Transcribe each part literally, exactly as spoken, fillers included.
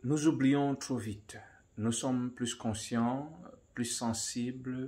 Nous oublions trop vite. Nous sommes plus conscients, plus sensibles,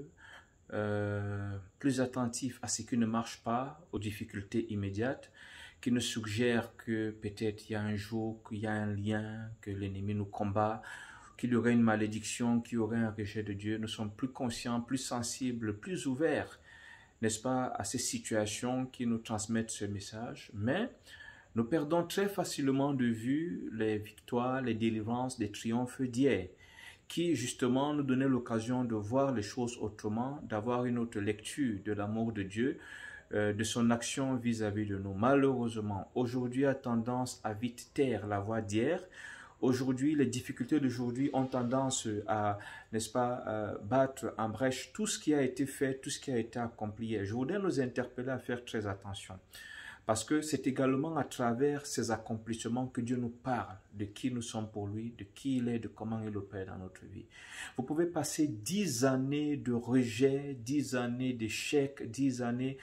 euh, plus attentifs à ce qui ne marche pas, aux difficultés immédiates, qui nous suggèrent que peut-être il y a un jour, qu'il y a un lien, que l'ennemi nous combat, qu'il y aurait une malédiction, qu'il y aurait un rejet de Dieu. Nous sommes plus conscients, plus sensibles, plus ouverts, n'est-ce pas, à ces situations qui nous transmettent ce message. Mais nous perdons très facilement de vue les victoires, les délivrances, les triomphes d'hier, qui justement nous donnaient l'occasion de voir les choses autrement, d'avoir une autre lecture de l'amour de Dieu, euh, de son action vis-à-vis de nous. Malheureusement, aujourd'hui a tendance à vite taire la voix d'hier. Aujourd'hui, les difficultés d'aujourd'hui ont tendance à, n'est-ce pas, euh, battre en brèche tout ce qui a été fait, tout ce qui a été accompli hier. Je voudrais nous interpeller à faire très attention. Parce que c'est également à travers ces accomplissements que Dieu nous parle de qui nous sommes pour lui, de qui il est, de comment il opère dans notre vie. Vous pouvez passer dix années de rejet, dix années d'échec, dix années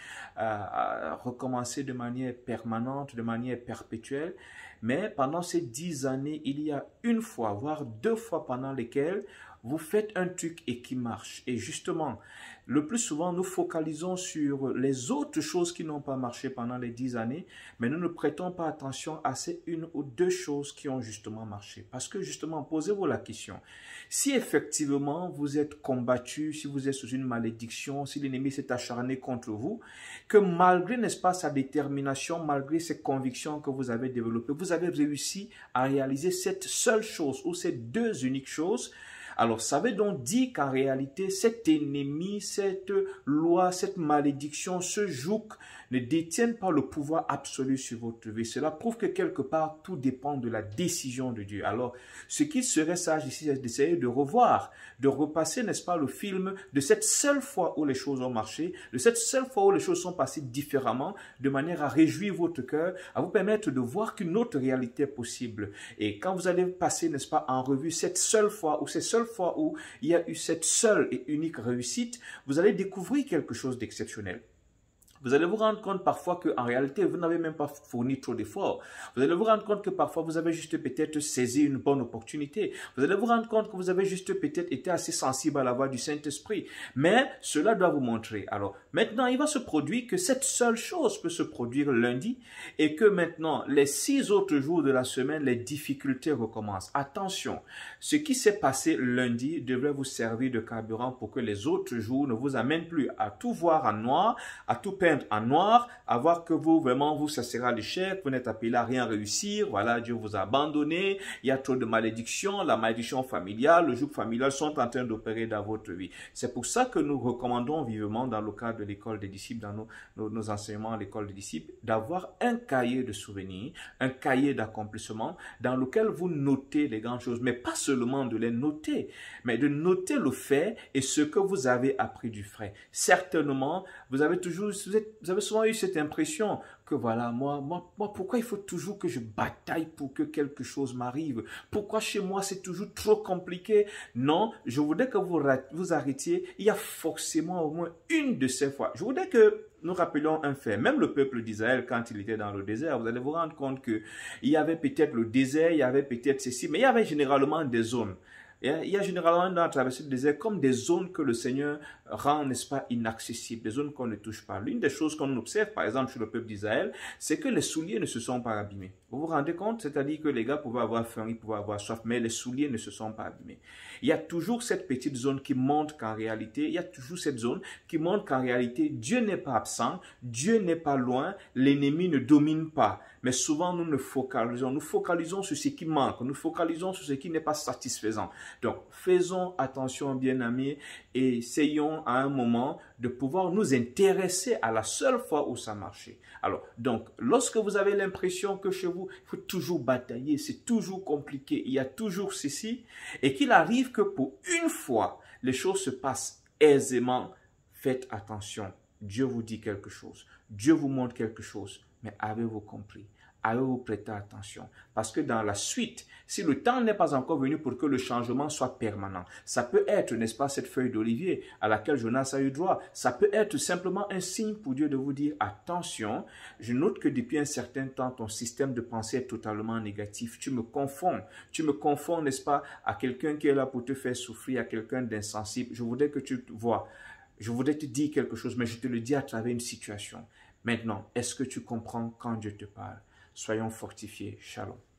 à, à recommencer de manière permanente, de manière perpétuelle. Mais pendant ces dix années, il y a une fois, voire deux fois pendant lesquelles vous faites un truc et qui marche. Et justement, le plus souvent, nous focalisons sur les autres choses qui n'ont pas marché pendant les dix années, mais nous ne prêtons pas attention à ces une ou deux choses qui ont justement marché. Parce que justement, posez-vous la question. Si effectivement vous êtes combattu, si vous êtes sous une malédiction, si l'ennemi s'est acharné contre vous, que malgré, n'est-ce pas, sa détermination, malgré ses convictions que vous avez développées, vous avez réussi à réaliser cette seule chose ou ces deux uniques choses, alors, ça veut donc dire qu'en réalité, cet ennemi, cette loi, cette malédiction, ce joug ne détiennent pas le pouvoir absolu sur votre vie. Cela prouve que quelque part, tout dépend de la décision de Dieu. Alors, ce qui serait sage ici, c'est d'essayer de revoir, de repasser, n'est-ce pas, le film de cette seule fois où les choses ont marché, de cette seule fois où les choses sont passées différemment, de manière à réjouir votre cœur, à vous permettre de voir qu'une autre réalité est possible. Et quand vous allez passer, n'est-ce pas, en revue cette seule fois ou ces seules fois où il y a eu cette seule et unique réussite, vous allez découvrir quelque chose d'exceptionnel. Vous allez vous rendre compte parfois qu'en réalité, vous n'avez même pas fourni trop d'efforts. Vous allez vous rendre compte que parfois, vous avez juste peut-être saisi une bonne opportunité. Vous allez vous rendre compte que vous avez juste peut-être été assez sensible à la voix du Saint-Esprit. Mais cela doit vous montrer. Alors, maintenant, il va se produire que cette seule chose peut se produire lundi et que maintenant, les six autres jours de la semaine, les difficultés recommencent. Attention, ce qui s'est passé lundi devrait vous servir de carburant pour que les autres jours ne vous amènent plus à tout voir en noir, à tout peindre en noir, à voir que vous, vraiment, vous, ça sera l'échec, vous n'êtes appelé à rien réussir, voilà, Dieu vous a abandonné, il y a trop de malédictions, la malédiction familiale, le joug familial sont en train d'opérer dans votre vie. C'est pour ça que nous recommandons vivement, dans le cadre de l'école des disciples, dans nos, nos, nos enseignements à l'école des disciples, d'avoir un cahier de souvenirs, un cahier d'accomplissement, dans lequel vous notez les grandes choses, mais pas seulement de les noter, mais de noter le fait et ce que vous avez appris du fait. Certainement, vous avez toujours, vous, êtes, vous avez souvent eu cette impression que voilà, moi, moi, moi, pourquoi il faut toujours que je bataille pour que quelque chose m'arrive? Pourquoi chez moi c'est toujours trop compliqué? Non, je voudrais que vous vous arrêtiez. Il y a forcément au moins une de ces fois. Je voudrais que nous rappelions un fait. Même le peuple d'Israël, quand il était dans le désert, vous allez vous rendre compte que il y avait peut-être le désert, il y avait peut-être ceci, mais il y avait généralement des zones. Il y a généralement dans la traversée du désert comme des zones que le Seigneur rend, n'est-ce pas, inaccessibles, des zones qu'on ne touche pas. L'une des choses qu'on observe, par exemple, sur le peuple d'Israël, c'est que les souliers ne se sont pas abîmés. Vous vous rendez compte? C'est-à-dire que les gars pouvaient avoir faim, ils pouvaient avoir soif, mais les souliers ne se sont pas abîmés. Il y a toujours cette petite zone qui montre qu'en réalité, il y a toujours cette zone qui montre qu'en réalité, Dieu n'est pas absent, Dieu n'est pas loin, l'ennemi ne domine pas. Mais souvent, nous nous focalisons, nous focalisons sur ce qui manque, nous focalisons sur ce qui n'est pas satisfaisant. Donc, faisons attention, bien-aimés, et essayons à un moment de pouvoir nous intéresser à la seule fois où ça marchait. Alors, donc, lorsque vous avez l'impression que chez vous, il faut toujours batailler, c'est toujours compliqué, il y a toujours ceci, et qu'il arrive que pour une fois, les choses se passent aisément, faites attention. Dieu vous dit quelque chose, Dieu vous montre quelque chose, mais avez-vous compris? Avez-vous prêté attention? Parce que dans la suite, si le temps n'est pas encore venu pour que le changement soit permanent. Ça peut être, n'est-ce pas, cette feuille d'olivier à laquelle Jonas a eu droit. Ça peut être simplement un signe pour Dieu de vous dire, attention, je note que depuis un certain temps, ton système de pensée est totalement négatif. Tu me confonds. Tu me confonds, n'est-ce pas, à quelqu'un qui est là pour te faire souffrir, à quelqu'un d'insensible. Je voudrais que tu vois, je voudrais te dire quelque chose, mais je te le dis à travers une situation. Maintenant, est-ce que tu comprends quand Dieu te parle? Soyons fortifiés. Shalom.